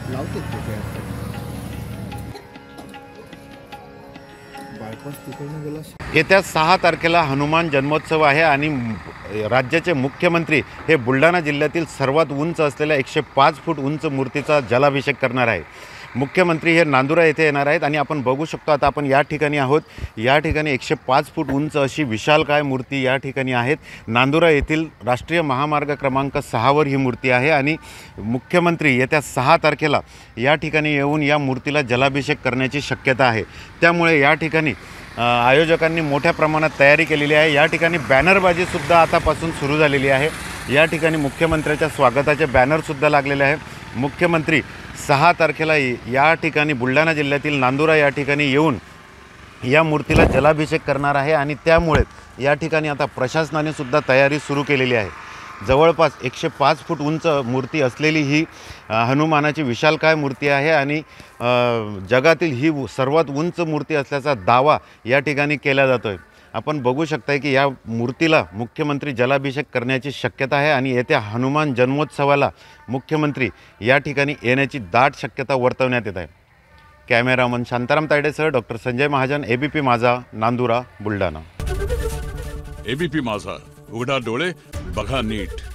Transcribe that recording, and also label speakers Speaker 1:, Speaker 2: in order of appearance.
Speaker 1: लावते ते बायपास तिकडनं गेला.
Speaker 2: येत्या 6 तारखेला हनुमान जन्मोत्सव आहे आणि राज्याचे मुख्यमंत्री हे बुलढाणा जिल्ह्यातील सर्वात उंच असलेल्या 105 फूट उंच मूर्तीचा जलाभिषेक करणार आहे. मुख्यमंत्री हे नांदुरा येथे येणार आहेत आणि आपण बघू शकतो आता आपण या ठिकाणी आहोत. या ठिकाणी 105 फूट उंच अशी विशालकाय मूर्ती या ठिकाणी आहेत. नांदुरा येथील राष्ट्रीय महामार्ग क्रमांक 6वर ही मूर्ती आहे आणि मुख्यमंत्री येत्या 6 तारखेला या ठिकाणी येऊन या मूर्तीला जलाभिषेक करण्याची शक्यता आहे. त्यामुळे या ठिकाणी आयोजकांनी मोठ्या प्रमाणात तयारी केलेली आहे. या ठिकाणी बॅनरबाजीसुद्धा आतापासून सुरू झालेली आहे. या ठिकाणी मुख्यमंत्र्याच्या स्वागताचे बॅनरसुद्धा लागलेले आहे. मुख्यमंत्री 6 तारखेला या ठिकाणी बुलढाणा जिल्ह्यातील नांदुरा या ठिकाणी येऊन या मूर्तीला जलाभिषेक करणार आहे आणि त्यामुळे या ठिकाणी आता प्रशासनाने सुद्धा तयारी सुरू केलेली आहे. जवळपास 105 फूट उंच मूर्ती असलेली ही हनुमानाची विशालकाय मूर्ती आहे आणि जगातील ही सर्वात उंच मूर्ती असल्याचा दावा या ठिकाणी केला जातो आहे. आपण बघू शकता की या मूर्तीला मुख्यमंत्री जलाभिषेक करण्याची शक्यता आहे आणि येत्या हनुमान जन्मोत्सवाला मुख्यमंत्री या ठिकाणी येण्याची दाट शक्यता वर्तवण्यात येत आहे. कॅमेरामन शांताराम तायडेसह doctor Sanjay Mahajan, ABP Majha, Nandura, Buldhana.
Speaker 3: ABP माझा, उघडा डोळे बघा नीट.